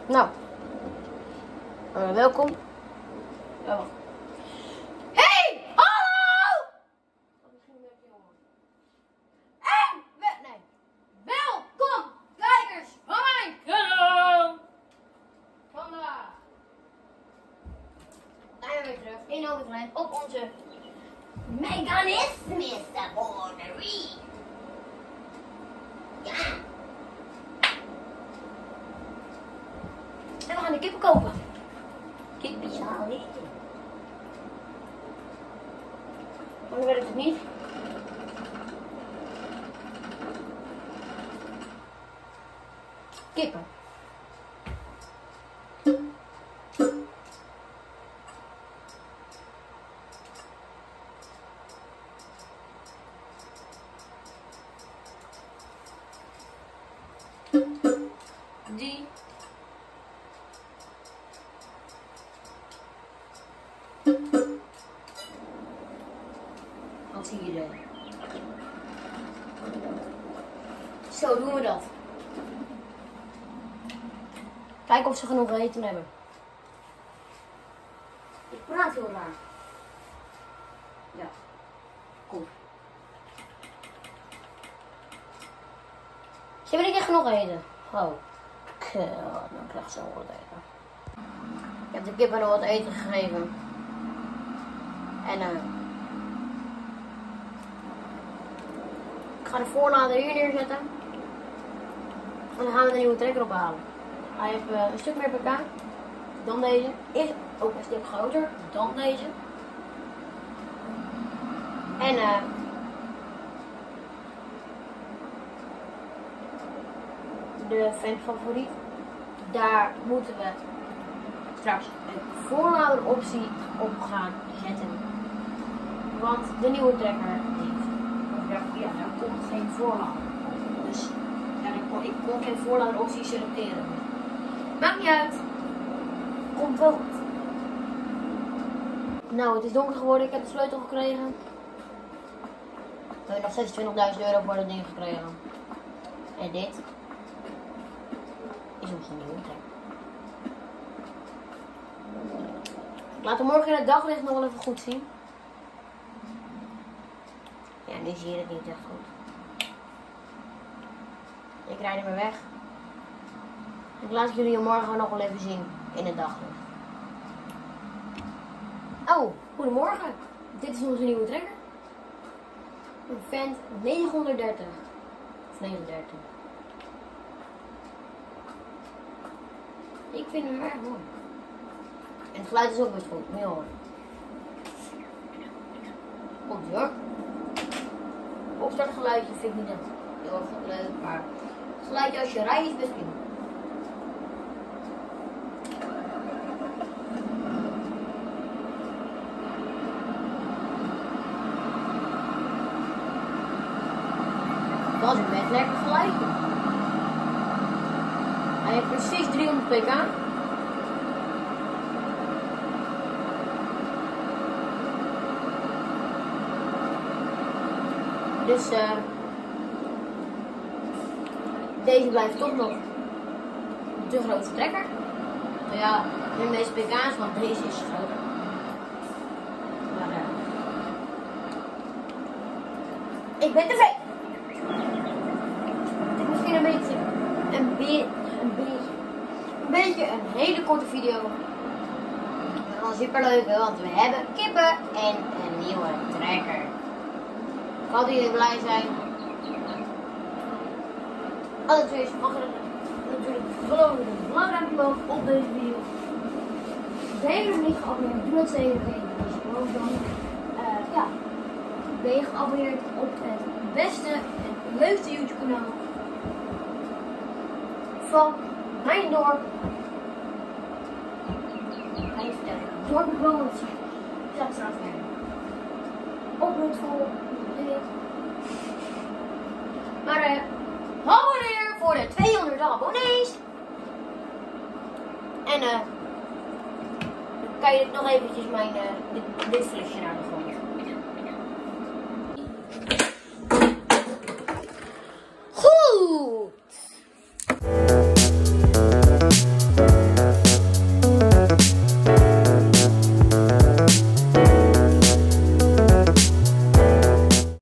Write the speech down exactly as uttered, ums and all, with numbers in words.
Nou, uh, welkom. Oh, wacht. Hey, hallo! En, nee, welkom, kijkers van mijn kanaal. Vandaag zijn we weer terug in Overland op onze Mechanismus Laboratory. Ja. En we gaan de kippen kopen. Kippen, ja, niet. Maar dan werkt het niet. Kippen. Die. Wat zie je er? Zo doen we dat. Kijk of ze genoeg eten hebben. Ik praat heel raar. Ja. Goed. Ze hebben niet echt genoeg eten. Oh. Kut, dan krijgt ze nog wat eten. Ik heb de kippen nog wat eten gegeven. En eh. Uh, ik ga de voorlader hier neerzetten. En dan gaan we de nieuwe trekker ophalen. Hij heeft uh, een stuk meer pk dan deze. Is ook een stuk groter dan deze. En eh. Uh, de fan favoriet. Daar moeten we straks een voorlader optie op gaan zetten. Want de nieuwe trekker heeft. Ja, daar komt geen voorlader op. Dus ja, ik, kon, ik kon geen voorlader optie selecteren. Maakt niet uit. Komt wel goed. Nou, het is donker geworden. Ik heb de sleutel gekregen. We hebben nog zesentwintigduizend euro voor dat ding gekregen. En dit is onze nieuwe trekker. Laten we morgen in het daglicht nog wel even goed zien. Ja, nu zie je het niet echt goed. Ik rijd hem weer weg. Ik laat jullie morgen nog wel even zien in het daglicht. Oh, goedemorgen. Dit is onze nieuwe trekker. Een Fendt negenhonderddertig. Of negenendertig. Ik vind hem erg mooi. En het geluid is ook best goed. Moet je horen. Komt ie hoor. Opstartgeluidje vind ik niet echt heel erg leuk, maar het geluidje als je rijdt is best prima. Dat is een best lekker geluidje. Hij heeft precies driehonderd pk. Dus uh, deze blijft toch nog de grootste trekker. Nou ja, de meeste pk's, want deze is groter. Maar uh, ik ben tevreden. Het is misschien een beetje een, be een beetje een beetje een hele korte video. Maar wel super leuk, want we hebben kippen en een nieuwe trekker. Ik hoop dat jullie blij zijn. Allereerst mag er natuurlijk geloof ik een belangrijk omhoog op deze video. Ben je nog niet geabonneerd, doe dat zeker even. Dus gewoon dan, uh, ja, ben je geabonneerd op het beste en leukste YouTube kanaal van mijn dorp. Ga je vertellen, dorp woont. Ik zal het straks weer op het vol. Maar uh, abonneer voor de tweehonderd abonnees. En uh, dan kan je nog eventjes mijn uh, dit, dit flesje naar de grond.